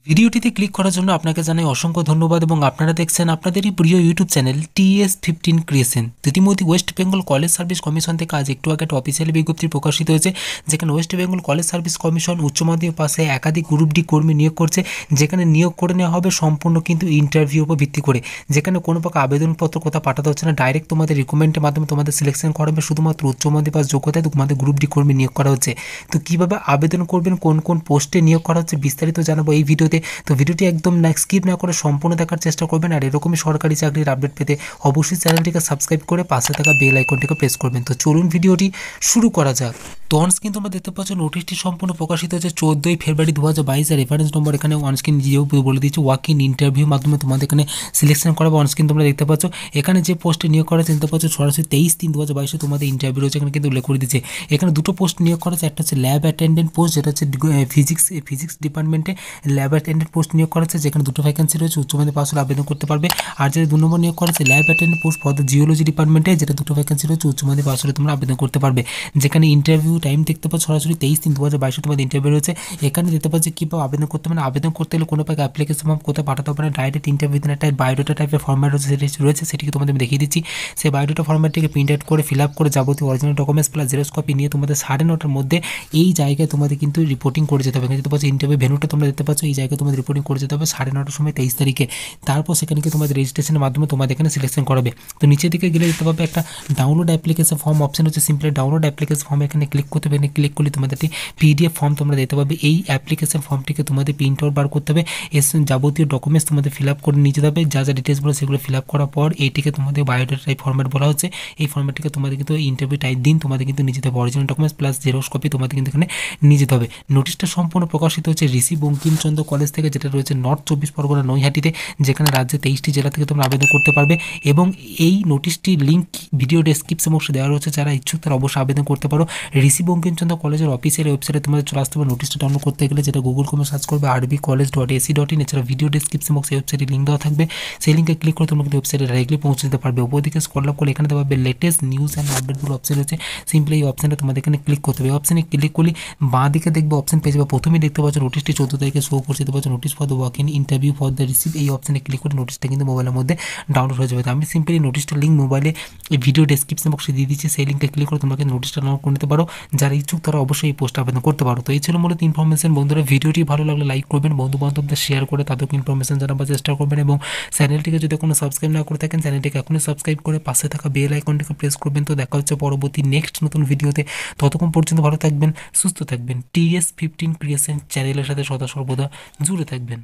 ভিডিওটিতে ক্লিক করার জন্য আপনাকে জানাই অসংখ্য ধন্যবাদ এবং আপনারা দেখছেন আপনাদেরই প্রিয় ইউটিউব চ্যানেল TS15 ক্রিয়েশন। ইতিমধ্যে West Bengal College Service Commission থেকে আজ একটু আগে একটা অফিসিয়াল বিজ্ঞপ্তি প্রকাশিত হয়েছে, যেখানে West Bengal College Service Commission উচ্চ মাধ্যমিক পাশে একাধিক গ্রুপ ডি কর্মী নিয়োগ করছে, যেখানে নিয়োগ করে নেওয়া হবে সম্পূর্ণ কিন্তু ইন্টারভিউ উপর ভিত্তি করে, যেখানে কোনো প্রকার আবেদনপত্র কোথাও পাঠাতে হচ্ছে না, ডাইরেক্ট তোমাদের রিকমেন্ডের মাধ্যমে তোমাদের সিলেকশন করা হবে, শুধুমাত্র উচ্চ মাধ্যমিক পাস যোগ্যতায় তোমাদের গ্রুপ ডি কর্মী নিয়োগ করা হচ্ছে। তো কীভাবে আবেদন করবেন, কোন কোন পোস্টে নিয়োগ করা হচ্ছে বিস্তারিত জানাবো এই ভিডিওতে। তো ভিডিওটি একদম স্কিপ না করে সম্পূর্ণ দেখার চেষ্টা করবেন, আর এরকমই সরকারি চাকরির আপডেট পেতে অবশ্যই চ্যানেলটিকে সাবস্ক্রাইব করে পাশে থাকা বেল আইকনটিকে প্রেস করবেন। তো চলুন ভিডিওটি শুরু করা যাক। তো অনস্ক্রিন তোমরা দেখতে পাচ্ছ নোটিশটি সম্পূর্ণ প্রকাশিত হয়েছে 14 ফেব্রুয়ারি 2022 এর রেফারেন্স নম্বর এখানে অনস্ক্রিন নিজেও বলে দিচ্ছে ওয়াক ইন ইন্টারভিউ মাধ্যমে তোমাদের এখানে সিলেকশন করাবে। অনস্ক্রিন তোমরা দেখতে পাচ্ছ এখানে যে পোস্টে নিয়োগ করা দেখতে পাচ্ছ সরাসরি 23/3/2022 তোমাদের ইন্টারভিউ রয়েছে, এখানে কিন্তু উল্লেখ করে দিচ্ছে। এখানে দুটো পোস্ট নিয়োগ করা হচ্ছে, একটা হচ্ছে ল্যাব অ্যাটেন্ডেন্ট পোস্ট, যেটা হচ্ছে ফিজিক্স ডিপার্টমেন্টে ল্যাব অ্যাটেন্ডেন্ট পোস্ট নিয়োগ করা হচ্ছে, যেখানে দুটো ভ্যাকেন্সি রয়েছে, উচ্চ মাধ্যমিক পাস হলে আবেদন করতে পারবে। আর যেটা 2 নম্বর নিয়োগ করা হচ্ছে lab attendant post for the geology ডিপার্টমেন্টে, যেটা দুটো ভ্যাকেন্সি রয়েছে, উচ্চ মাধ্যমিক পাস হলে তোমরা আবেদন করতে পারবে। যেখানে ইন্টারভিউ টাইম দেখতে পাচ্ছ সরাসরি 23/3/2022 তোমাদের ইন্টারভিউ রয়েছে। এখানে দেখতে পাচ্ছি কীভাবে আবেদন করতে হবে। আবেদন করতে হলে কোনো প্রকার অ্যাপ্লিকেশন ফর্ম কোথাও পাঠাতে হবে না, ডাইরেক্ট ইন্টারভিউ দিন একটা বায়োডাটা টাইপের ফর্ম্যাট রয়েছে, সেটিকে তোমাদের আমি দেখিয়ে দিচ্ছি। সেই বায়োডাটা ফর্ম্যাটটিকে প্রিন্ট আউট করে ফিল আপ করে যাবতীয় original documents plus xerox copy নিয়ে তোমাদের 9:30টার মধ্যে এই জায়গায় তোমাদের কিন্তু রিপোর্টিং করে যেতে হবে। এখানে দেখতে পাচ্ছ ইন্টারভিউ ভেন্যুটা তোমরা দেখতে পাচ্ছ, এই জায়গায় তোমাদের রিপোর্টিং করে যেতে হবে 9:30টার সময় 23 তারিখে। তারপর সেখানে কি তোমাদের রেজিস্ট্রেশনের মাধ্যমে তোমাদের এখানে সিলেকশন করাবে। তো নিচের দিকে গেলে দেখতে পাবে একটা ডাউনলোড অ্যাপ্লিকেশন ফর্ম অপশন হচ্ছে, সিম্পলি ডাউনলোড অ্যাপ্লিকেশন ফর্ম এখানে ক্লিক করতে হবে। ক্লিক করলে তোমাদের একটি PDF ফর্ম তোমরা দেখতে পাবে। এই অ্যাপ্লিকেশন ফর্মটিকে তোমাদের প্রিন্ট আউট বার করতে হবে, এর যাবতীয় ডকুমেন্টস তোমাদের ফিল আপ করে নিয়ে যেতে হবে। যা যা ডিটেলসগুলো সেগুলো ফিল আপ করার পর এইটিকে তোমাদের বায়োডাটা টাইপ ফর্ম্যাট বলা হচ্ছে। এই ফর্ম্যাটটিকে তোমাদের কিন্তু ইন্টারভিউ টাইপ দিন তোমাদের কিন্তু নিয়ে যেতে হবে, original documents plus xerox copy তোমাদের কিন্তু এখানে নিয়ে যেতে হবে। নোটিশটা সম্পূর্ণ প্রকাশিত হচ্ছে ঋষি বঙ্কিমচন্দ্র কলেজ থেকে, যেটা রয়েছে নর্থ 24 পরগনা নৈহাটিতে, যেখানে রাজ্যে 23টি জেলা থেকে তোমরা আবেদন করতে পারবে। এবং এই নোটিশটির লিঙ্ক ভিডিও ডেসক্রিপশন বক্সে দেওয়া রয়েছে, যারা ইচ্ছুক তারা অবশ্যই আবেদন করতে পারো। ঋষি বঙ্কিমচন্দ্র কলেজের অফিসিয়াল ওয়েবসাইটে তোমাদের চলে আসতে হবে। নোটিশটা ডাউনলোড করতে গেলে যেটা গুগল ক্রোমে সার্চ করবে rbcollege.ac.in, এছাড়া ভিডিও ডেসক্রিপশন বক্সে ওয়েবসাইটে লিঙ্ক দেওয়া থাকবে, সেই লিঙ্কে ক্লিক করে তোমরা কিন্তু ওয়েবসাইটে ডাইরেক্টলি পৌঁছে যেতে পারবে। ওপরদিকে স্ক্রল আপ করলে এখানে দেওয়া হবে লেটেস্ট নিউজ অ্যান্ড আপডেটগুলো অপশন রয়েছে, সিম্পলি এই অপশানে তোমাদের এখানে ক্লিক করতে হবে। অপশানে ক্লিক করলে বাঁ দিকে দেখবে অপশন পেয়ে যাবে। প্রথমেই দেখতে পাচ্ছ নোটিশটি 14 তারিখে শো করছে, দেখতে পাচ্ছ notice for the walk in interview for the receive. এই অপশানে ক্লিক করে নোটিশটা কিন্তু মোবাইলের মধ্যে ডাউনলোড হয়ে যাবে। তো আমি সিম্পলি নোটিশটার লিঙ্ক মোবাইলে এই ভিডিও ডেসক্রিপশন বক্সে দিয়ে দিচ্ছি, সেই লিঙ্কে ক্লিক করে তোমরা কিন্তু নোটিশটা ডাউনলোড করে নিতে পারো। যারা ইচ্ছুক তারা অবশ্যই এই পোস্টে আবেদন করতে পারো। তো এই ছিল মূলত ইনফরমেশন। বন্ধুরা ভিডিওটি ভালো লাগলে লাইক করবেন, বন্ধু বান্ধবদের শেয়ার করে তাদেরকে ইনফরমেশন জানাবার চেষ্টা করবেন, এবং চ্যানেলটিকে যদি কোনো সাবস্ক্রাইব না করে থাকেন চ্যানেলটিকে এখনই সাবস্ক্রাইব করে পাশে থাকা বেল আইকনটিকে প্রেস করবেন। তো দেখা হচ্ছে পরবর্তী নেক্সট নতুন ভিডিওতে। ততক্ষণ পর্যন্ত ভালো থাকবেন, সুস্থ থাকবেন। TS15 ক্রিয়েশন চ্যানেলের সাথে সদা সর্বদা জুড়ে থাকবেন।